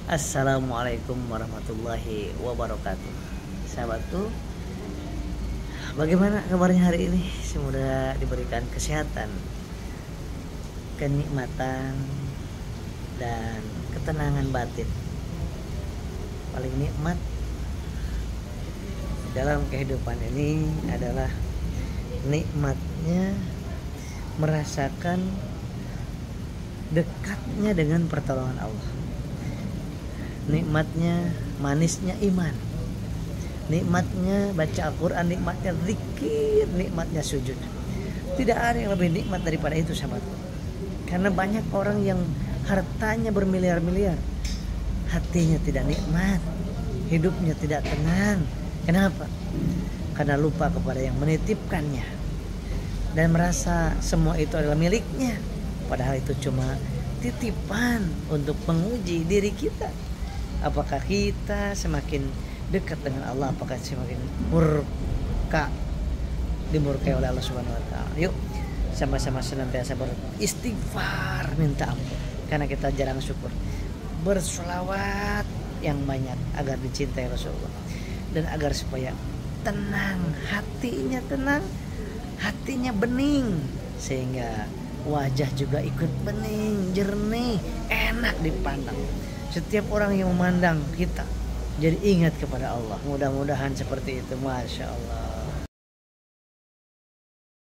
Assalamualaikum warahmatullahi wabarakatuh. Sahabatku, bagaimana kabarnya hari ini? Semoga diberikan kesehatan, kenikmatan, dan ketenangan batin. Paling nikmat dalam kehidupan ini adalah nikmatnya merasakan dekatnya dengan pertolongan Allah. Nikmatnya manisnya iman, nikmatnya baca Al-Quran, nikmatnya zikir, nikmatnya sujud. Tidak ada yang lebih nikmat daripada itu, sahabat. Karena banyak orang yang hartanya bermiliar-miliar, hatinya tidak nikmat, hidupnya tidak tenang. Kenapa? Karena lupa kepada yang menitipkannya dan merasa semua itu adalah miliknya, padahal itu cuma titipan untuk menguji diri kita. Apakah kita semakin dekat dengan Allah, apakah semakin dimurkai oleh Allah Subhanahu wa taala. Yuk sama-sama senantiasa beristighfar, minta ampun karena kita jarang syukur. Bersolawat yang banyak agar dicintai Rasulullah dan agar supaya tenang, hatinya bening, sehingga wajah juga ikut bening, jernih, enak dipandang. Setiap orang yang memandang kita jadi ingat kepada Allah. Mudah-mudahan seperti itu. Masya Allah.